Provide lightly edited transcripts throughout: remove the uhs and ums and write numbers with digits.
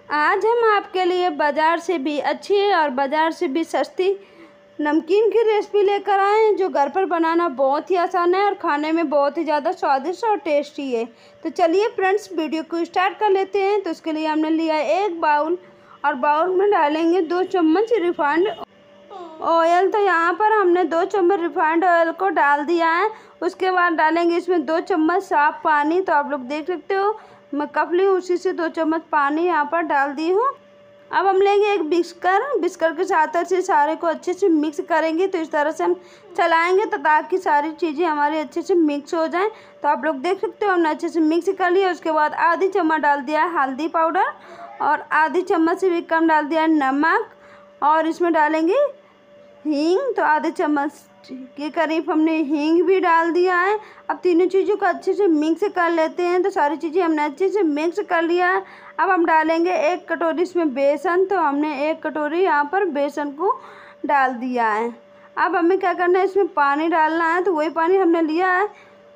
आज हम आपके लिए बाज़ार से भी अच्छी और बाज़ार से भी सस्ती नमकीन की रेसिपी लेकर आए हैं, जो घर पर बनाना बहुत ही आसान है और खाने में बहुत ही ज़्यादा स्वादिष्ट और टेस्टी है। तो चलिए फ्रेंड्स, वीडियो को स्टार्ट कर लेते हैं। तो उसके लिए हमने लिया एक बाउल और बाउल में डालेंगे 2 चम्मच रिफाइंड ऑयल। तो यहाँ पर हमने 2 चम्मच रिफाइंड ऑयल को डाल दिया है। उसके बाद डालेंगे इसमें 2 चम्मच साफ पानी। तो आप लोग देख सकते हो मैं कप ली हूँ, उसी से 2 चम्मच पानी यहाँ पर डाल दी हूँ। अब हम लेंगे एक बिस्कर के साथ से सारे को अच्छे से मिक्स करेंगे। तो इस तरह से हम चलाएंगे तो ताकि सारी चीज़ें हमारी अच्छे से मिक्स हो जाएं। तो आप लोग देख सकते हो हमने अच्छे से मिक्स कर लिया। उसके बाद आधी चम्मच डाल दिया है हल्दी पाउडर और आधी चम्मच से भी कम डाल दिया है नमक, और इसमें डालेंगे हींग। तो आधे चम्मच के करीब हमने हींग भी डाल दिया है। अब तीनों चीज़ों को अच्छे से मिक्स कर लेते हैं। तो सारी चीज़ें हमने अच्छे से मिक्स कर लिया है। अब हम डालेंगे 1 कटोरी इसमें बेसन। तो हमने 1 कटोरी यहाँ पर बेसन को डाल दिया है। अब हमें क्या करना है, इसमें पानी डालना है। तो वही पानी हमने लिया है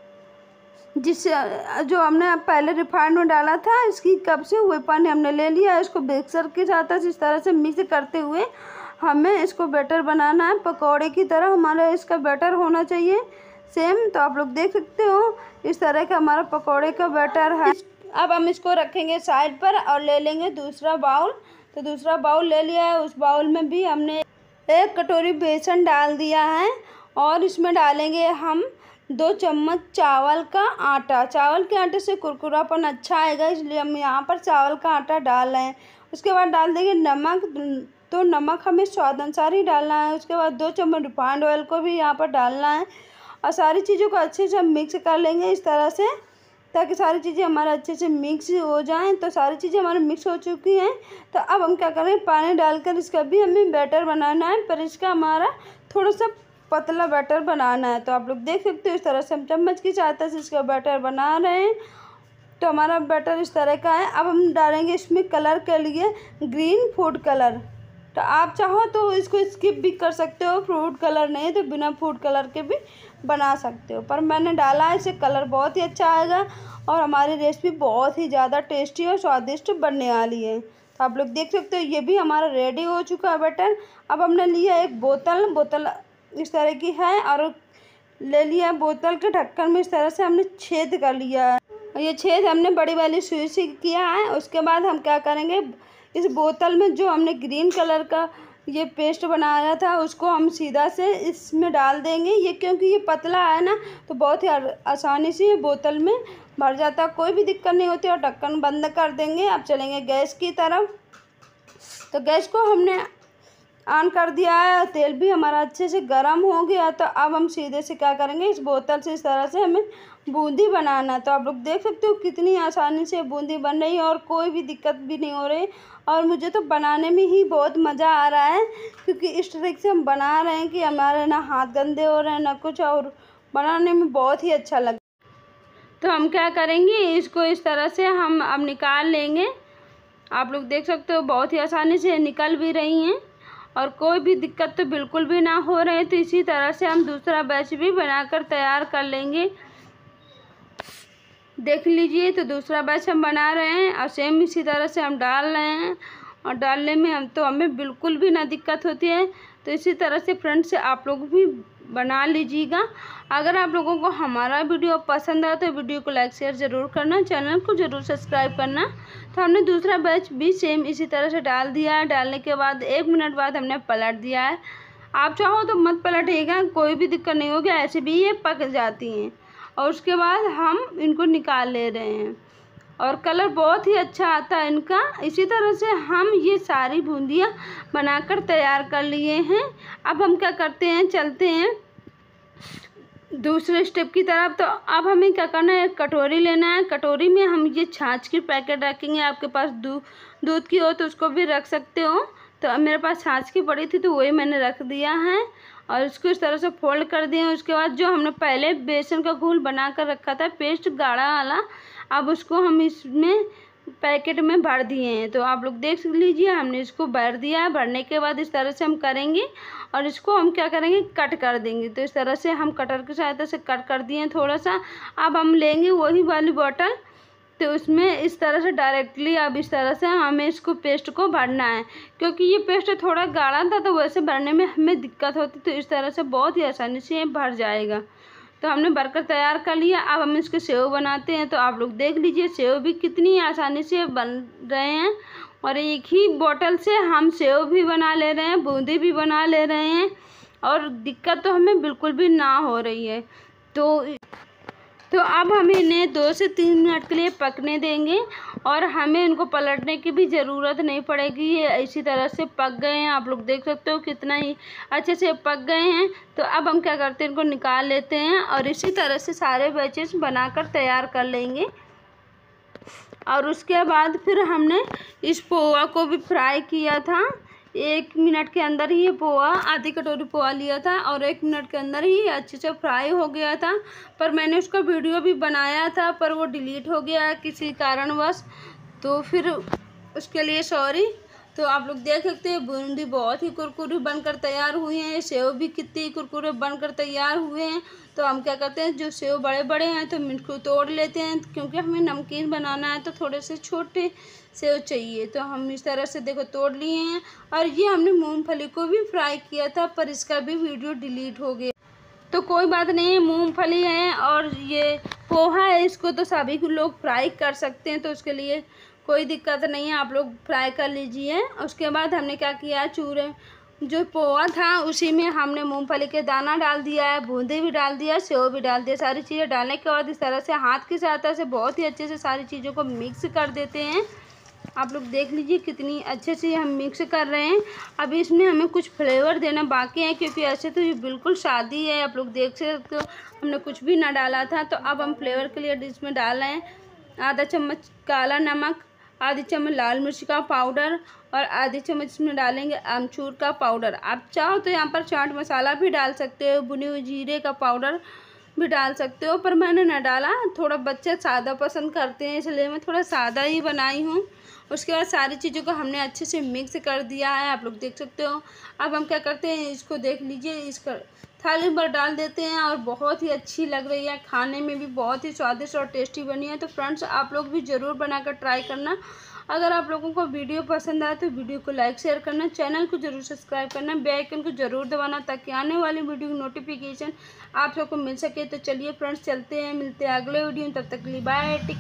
जिससे जो हमने पहले रिफाइंड में डाला था, इसकी कप से वही पानी हमने ले लिया है। इसको मिक्सर के साथ इस तरह से मिक्स करते हुए हमें इसको बैटर बनाना है। पकौड़े की तरह हमारा इसका बैटर होना चाहिए सेम। तो आप लोग देख सकते हो इस तरह का हमारा पकौड़े का बैटर है। अब हम इसको रखेंगे साइड पर और ले लेंगे दूसरा बाउल। तो दूसरा बाउल ले लिया है। उस बाउल में भी हमने 1 कटोरी बेसन डाल दिया है और इसमें डालेंगे हम 2 चम्मच चावल का आटा। चावल के आटे से कुरकुरापन अच्छा आएगा, इसलिए हम यहाँ पर चावल का आटा डाल रहे हैं। उसके बाद डाल देंगे नमक। तो नमक हमें स्वाद अनुसार ही डालना है। उसके बाद 2 चम्मच रिफाइंड ऑयल को भी यहाँ पर डालना है और सारी चीज़ों को अच्छे से हम मिक्स कर लेंगे इस तरह से, ताकि सारी चीज़ें हमारे अच्छे से मिक्स हो जाएं। तो सारी चीज़ें हमारी मिक्स हो चुकी हैं। तो अब हम क्या करें, पानी डालकर इसका भी हमें बैटर बनाना है, पर इसका हमारा थोड़ा सा पतला बैटर बनाना है। तो आप लोग देख सकते हो इस तरह से हम चम्मच की सहायता से इसका बैटर बना रहे हैं। तो हमारा बैटर इस तरह का है। अब हम डालेंगे इसमें कलर के लिए ग्रीन फूड कलर। तो आप चाहो तो इसको स्किप भी कर सकते हो, फूड कलर नहीं तो बिना फूड कलर के भी बना सकते हो, पर मैंने डाला है, इससे कलर बहुत ही अच्छा आएगा और हमारी रेसिपी बहुत ही ज़्यादा टेस्टी और स्वादिष्ट बनने वाली है। तो आप लोग देख सकते हो ये भी हमारा रेडी हो चुका है बैटर। अब हमने लिया एक बोतल इस तरह की है और ले लिया बोतल के ढक्कन में इस तरह से हमने छेद कर लिया है। ये छेद हमने बड़ी वाली सुई से किया है। उसके बाद हम क्या करेंगे, इस बोतल में जो हमने ग्रीन कलर का ये पेस्ट बनाया था उसको हम सीधा से इसमें डाल देंगे। ये क्योंकि ये पतला है ना, तो बहुत ही आसानी से ये बोतल में भर जाता है, कोई भी दिक्कत नहीं होती। और ढक्कन बंद कर देंगे। अब चलेंगे गैस की तरफ। तो गैस को हमने ऑन कर दिया है, तेल भी हमारा अच्छे से गर्म हो गया। तो अब हम सीधे से क्या करेंगे, इस बोतल से इस तरह से हमें बूंदी बनाना है। तो आप लोग देख सकते हो कितनी आसानी से बूंदी बन रही है और कोई भी दिक्कत भी नहीं हो रही। और मुझे तो बनाने में ही बहुत मज़ा आ रहा है, क्योंकि इस ट्रिक से हम बना रहे हैं कि हमारे ना हाथ गंदे हो रहे हैं ना कुछ, और बनाने में बहुत ही अच्छा लगा। तो हम क्या करेंगे, इसको इस तरह से हम अब निकाल लेंगे। आप लोग देख सकते हो बहुत ही आसानी से निकल भी रही हैं और कोई भी दिक्कत तो बिल्कुल भी ना हो रहे। तो इसी तरह से हम दूसरा बैच भी बनाकर तैयार कर लेंगे। देख लीजिए, तो दूसरा बैच हम बना रहे हैं और सेम इसी तरह से हम डाल रहे हैं और डालने में हमें बिल्कुल भी ना दिक्कत होती है। तो इसी तरह से फ्रेंड से आप लोग भी बना लीजिएगा। अगर आप लोगों को हमारा वीडियो पसंद आए तो वीडियो को लाइक शेयर ज़रूर करना, चैनल को ज़रूर सब्सक्राइब करना। तो हमने दूसरा बैच भी सेम इसी तरह से डाल दिया है। डालने के बाद 1 मिनट बाद हमने पलट दिया है। आप चाहो तो मत पलटिएगा, कोई भी दिक्कत नहीं होगी, ऐसे भी ये पक जाती हैं। और उसके बाद हम इनको निकाल ले रहे हैं और कलर बहुत ही अच्छा आता है इनका। इसी तरह से हम ये सारी बूंदियाँ बनाकर तैयार कर लिए हैं। अब हम क्या करते हैं, चलते हैं दूसरे स्टेप की तरफ। तो अब हमें क्या करना है, एक कटोरी लेना है। कटोरी में हम ये छाछ की पैकेट रखेंगे। आपके पास दूध की हो तो उसको भी रख सकते हो। तो मेरे पास छाछ की पड़ी थी तो वही मैंने रख दिया है और इसको इस तरह से फोल्ड कर दिए। उसके बाद जो हमने पहले बेसन का घोल बना कर रखा था पेस्ट गाढ़ा वाला, अब उसको हम इसमें पैकेट में भर दिए हैं। तो आप लोग देख लीजिए हमने इसको भर दिया है। भरने के बाद इस तरह से हम करेंगे और इसको हम क्या करेंगे, कट कर देंगे। तो इस तरह से हम कटर की सहायता से कट कर दिए हैं थोड़ा सा। अब हम लेंगे वही वाली बॉटल तो उसमें इस तरह से डायरेक्टली अब इस तरह से हमें इसको पेस्ट को भरना है, क्योंकि ये पेस्ट थोड़ा गाढ़ा था तो वैसे भरने में हमें दिक्कत होती, तो इस तरह से बहुत ही आसानी से ये भर जाएगा। तो हमने भरकर तैयार कर लिया। अब हम इसके सेव बनाते हैं। तो आप लोग देख लीजिए सेव भी कितनी आसानी से बन रहे हैं, और एक ही बोतल से हम सेव भी बना ले रहे हैं, बूंदी भी बना ले रहे हैं, और दिक्कत तो हमें बिल्कुल भी ना हो रही है। तो अब हम इन्हें 2 से 3 मिनट के लिए पकने देंगे, और हमें इनको पलटने की भी ज़रूरत नहीं पड़ेगी। ये इसी तरह से पक गए हैं, आप लोग देख सकते हो कितना ही अच्छे से पक गए हैं। तो अब हम क्या करते हैं, इनको निकाल लेते हैं और इसी तरह से सारे बैचेस बनाकर तैयार कर लेंगे। और उसके बाद फिर हमने इस पोहा को भी फ्राई किया था। 1 मिनट के अंदर ही ये पोहा, आधी कटोरी पोहा लिया था और 1 मिनट के अंदर ही अच्छे से फ्राई हो गया था। पर मैंने उसका वीडियो भी बनाया था, पर वो डिलीट हो गया किसी कारणवश, तो फिर उसके लिए सॉरी। तो आप लोग देख सकते हैं बूंदी बहुत ही कुरकुरी बनकर तैयार हुई हैं, सेव भी कितनी कुरकुरे बनकर तैयार हुए हैं। तो हम क्या करते हैं, जो सेव बड़े बड़े हैं तो हम इनको तोड़ लेते हैं, क्योंकि हमें नमकीन बनाना है तो थोड़े से छोटे सेव चाहिए। तो हम इस तरह से देखो तोड़ लिए हैं। और ये हमने मूंगफली को भी फ्राई किया था, पर इसका भी वीडियो डिलीट हो गया। तो कोई बात नहीं, मूंगफली है और ये पोहा है, इसको तो सभी लोग फ्राई कर सकते हैं, तो उसके लिए कोई दिक्कत नहीं है, आप लोग फ्राई कर लीजिए। उसके बाद हमने क्या किया, चूरे जो पोहा था उसी में हमने मूंगफली के दाना डाल दिया है, बूंदी भी डाल दिया, सेव भी डाल दिया। सारी चीज़ें डालने के बाद इस तरह से हाथ की सहायता से बहुत ही अच्छे से सारी चीज़ों को मिक्स कर देते हैं। आप लोग देख लीजिए कितनी अच्छे से हम मिक्स कर रहे हैं। अभी इसमें हमें कुछ फ्लेवर देना बाकी है, क्योंकि ऐसे तो ये बिल्कुल सादी है, आप लोग देख सकते हो हमने कुछ भी ना डाला था। तो अब हम फ्लेवर के लिए इसमें डाल रहे हैं आधा चम्मच काला नमक, आधी चम्मच लाल मिर्च का पाउडर, और आधी चम्मच इसमें डालेंगे आमचूर का पाउडर। आप चाहो तो यहाँ पर चाट मसाला भी डाल सकते हो, भुने हुए जीरे का पाउडर भी डाल सकते हो, पर मैंने न डाला। थोड़ा बच्चे सादा पसंद करते हैं, इसलिए मैं थोड़ा सादा ही बनाई हूँ। उसके बाद सारी चीज़ों को हमने अच्छे से मिक्स कर दिया है, आप लोग देख सकते हो। अब हम क्या करते हैं, इसको देख लीजिए, इसका थाली पर डाल देते हैं, और बहुत ही अच्छी लग रही है, खाने में भी बहुत ही स्वादिष्ट और टेस्टी बनी है। तो फ्रेंड्स आप लोग भी ज़रूर बनाकर ट्राई करना। अगर आप लोगों को वीडियो पसंद आए तो वीडियो को लाइक शेयर करना, चैनल को जरूर सब्सक्राइब करना, बेल आइकन को जरूर दबाना, ताकि आने वाली वीडियो की नोटिफिकेशन आप सबको मिल सके। तो चलिए फ्रेंड्स चलते हैं, मिलते हैं अगले वीडियो में, तब तक के लिए बाय।